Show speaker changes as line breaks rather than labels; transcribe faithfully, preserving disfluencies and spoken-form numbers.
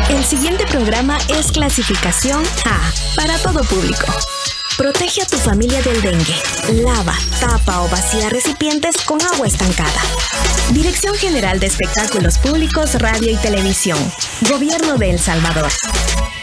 El siguiente programa es clasificación A, para todo público. Protege a tu familia del dengue. Lava, tapa o vacía recipientes con agua estancada. Dirección General de Espectáculos Públicos, Radio y Televisión. Gobierno de El Salvador.